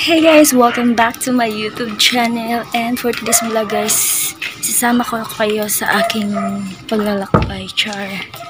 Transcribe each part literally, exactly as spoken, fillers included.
Hey guys, welcome back to my YouTube channel, and for today's vlog guys, sasama ko kayo sa aking paglalakbay, char.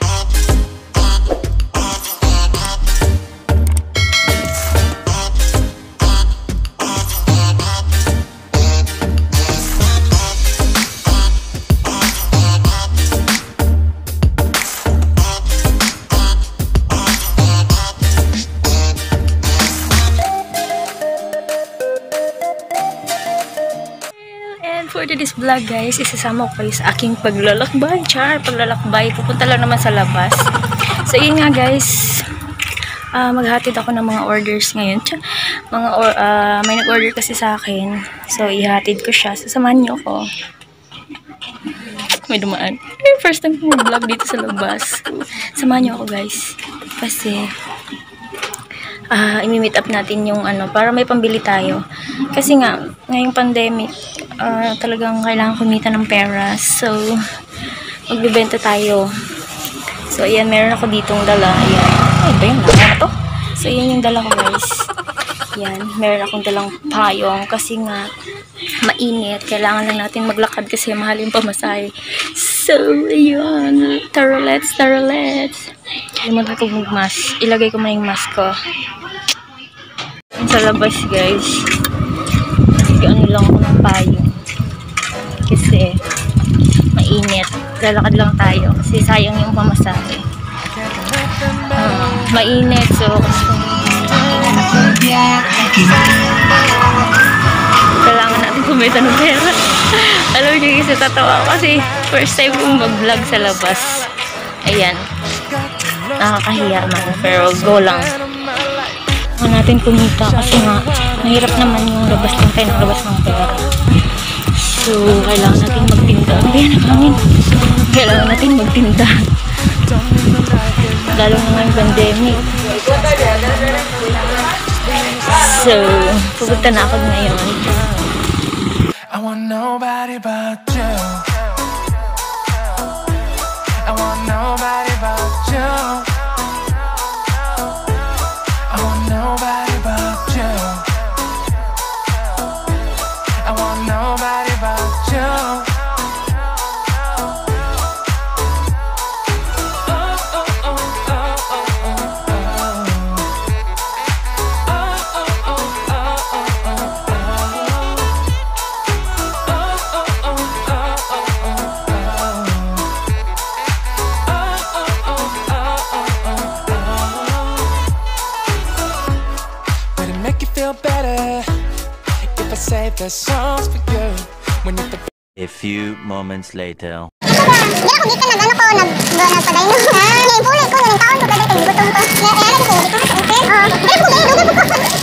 For today's vlog guys, isasama ko kayo sa aking paglalakbay, char, paglalakbay, pupunta lang naman sa labas. So yun nga guys, uh, maghatid ako ng mga orders ngayon. Char, mga or, uh, may nag-order kasi sa akin, so ihatid ko siya, sasamahan niyo ako. May dumaan, first time ko mag-vlog dito sa labas. Samahan niyo ako guys, kasi uh, imi-meet up natin yung ano, para may pambili tayo. Kasi nga, ngayong pandemic, Uh, talagang kailangan kumita ng pera, so magbibenta tayo. So ayan, meron ako ditong dala. Ayan, ay ba yun, ano to? So ayan yung dala ko guys. Ayan, meron akong dalang payong kasi nga mainit, kailangan lang natin maglakad kasi mahal yung pamasahe. So ayan, tara let's, tara let's. Limutan ko mag-mask, ilagay ko muna yung mask ko sa labas guys. Ano lang ako ng payong kasi mainit, lalakad lang tayo kasi sayang yung pamasahe. uh, mainit, so kailangan natin kumita ng pera. Alam nyo kasi tatawa kasi first time kong mag-vlog sa labas. Ayan, nakakahiya man, pero go lang natin kumita kasi nga mahirap naman yung labas ng tayo ng labas ng pera. So kailangan natin magtinda. Ayan, nakangin. Kailangan natin magtinda, lalo na ngayong pandemic. So pupunta na ako ngayon. I want nobody but you. I want nobody but you. Nobody but you. I want nobody but you. Oh, oh, oh, oh, oh, oh, oh. Oh, oh, oh, oh, oh, oh. Oh, oh, oh, oh, save the songs for you when you put a few moments later. Dito na ano ko nag nagpadayon. Yung puli ko ng taon ko dito yung butong ko. Era dito dito sa open. Oh, dito ko dito ko.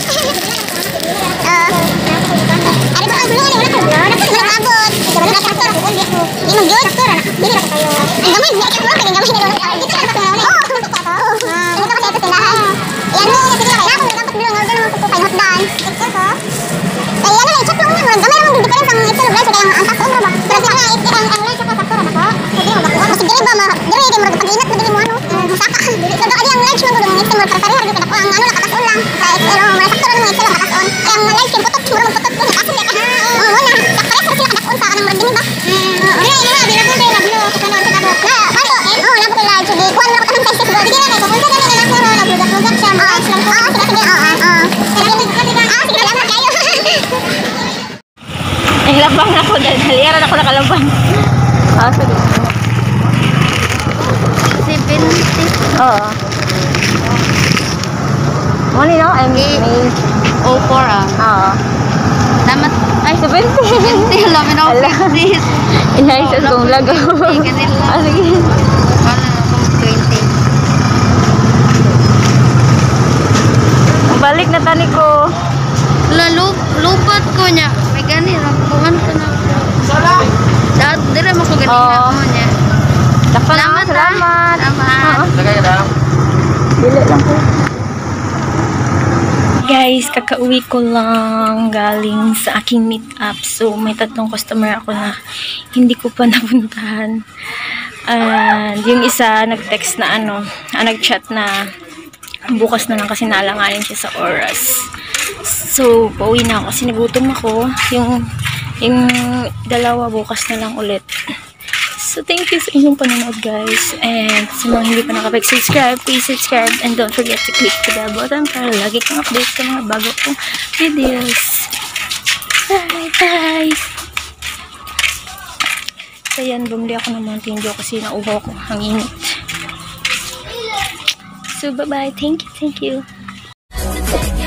Ah. Ari ko ang bulo ni wala ko. Wala ko nagabot. Ito wala ka traktor ko dito. Di mo gyud traktor na. Dili ra kayo. Ang gamay niya ka wala gamay ni Ronald. Dito ka pa. Oh, sumusok ka to. Ah. Ito kasi ito sila. Yan mo sige kaya ako nagabot bulo order mo ko kay hotdan. Ito ko. Ay, ano na, check lang naman. Gamay naman yung difference ang Excel of rice. Kaya ang antas ko mo ba? Pero siya nga, ang ang rice ako sakto na ba? Pwede mo ba? Kasi dili ba, dili di mo rin pag-inat mo, dili mo ano, masaka. So, doon ang lunch mo doon, ang Excel mo pare-pareho, dito ko ang ano, nakatas-on lang. Sa Excel, oh, masakto na ng Excel, nakatas-on. Kaya ang lunch, yung putot, mura mag-putot ko, nakasin ka. Oo, wala. Pareho sila nakatas-on sa kanang murag din ba? Wala, wala, di na po tayo nablo, kasi ano, sa kabot. Pato, eh, oo, nabot yung lunch. Sige, kuhan mo ako ng size ko. Sige na, kung punta na rin ako, nablugat-blugat siya. Oo, sige, sige, oo, sige, salamat kayo. Ay, labang ako dahil haliaran ako nakalabang. Ah, sige. seventy. Oo. Money no? I mean, oh four ah. Oo. Damat, ay, seventy. seventy. Lamin ako fifty. Inaisas kong lago. Ah, sige. Wala na akong twenty. Balik na tani ko. Lalu, lupat ko niya. May gani, nakuhan ko na. Dahil, dira mo ko ganina mo niya. Salamat, salamat. Salamat. Lagay ka lang. Dili lang po. Guys, kakauwi ko lang galing sa aking meet up. So, may tatlong customer ako na hindi ko pa napuntahan. And yung isa, nag-text na ano, ah, nag-chat na bukas na lang kasi nalanganin siya sa oras. So, pauwi na ako kasi nagutom ako. Yung, yung dalawa bukas na lang ulit. So, thank you sa inyong panonood, guys. And sa mga hindi pa nakapag-subscribe, please subscribe. And don't forget to click the bell button para lagi kang update sa mga bago kong videos. Bye, bye! So, yan, bumili ako ng Mountain Dew kasi nauho ko. Ang init. So, bye-bye. Thank you, thank you.